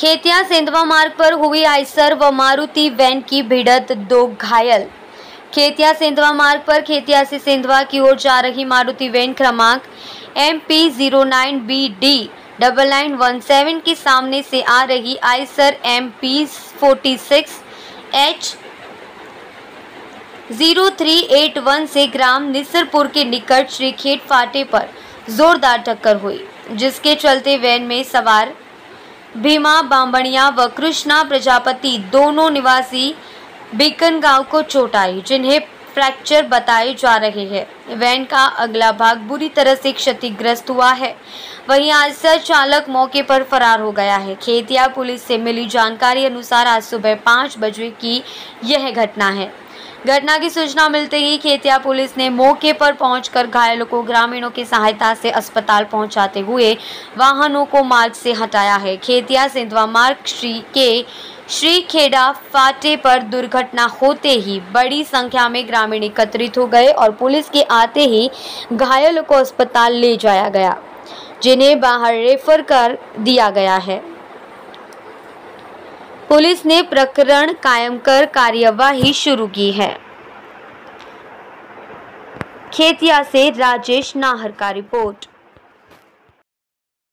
खेतिया सेंधवा मार्ग पर हुई आइसर व मारुति वैन की भिड़ंत, 2 घायल। खेतिया सेंधवा मार्ग पर खेतिया से सेंधवा की ओर जा रही मारुति वैन क्रमांक MP09BD9917 के सामने से आ रही आइसर MP46H0381 से ग्राम निसरपुर के निकट श्रीखेत फाटे पर जोरदार टक्कर हुई, जिसके चलते वैन में सवार भीमा बांबणिया व कृष्णा प्रजापति दोनों निवासी बीकन गांव को चोट आई, जिन्हें फ्रैक्चर बताए जा रहे हैं। वैन का अगला भाग बुरी तरह से क्षतिग्रस्त हुआ है। वहीं आइसर चालक मौके पर फरार हो गया है। खेतिया पुलिस से मिली जानकारी अनुसार आज सुबह 5 बजे की यह घटना है। घटना की सूचना मिलते ही खेतिया पुलिस ने मौके पर पहुंचकर घायलों को ग्रामीणों की सहायता से अस्पताल पहुंचाते हुए वाहनों को मार्ग से हटाया है। खेतिया सेंधवा मार्ग श्रीखेड़ा फाटे पर दुर्घटना होते ही बड़ी संख्या में ग्रामीण एकत्रित हो गए और पुलिस के आते ही घायलों को अस्पताल ले जाया गया, जिन्हें बाहर रेफर कर दिया गया है। पुलिस ने प्रकरण कायम कर कार्यवाही शुरू की है। खेतिया से राजेश नाहर का रिपोर्ट।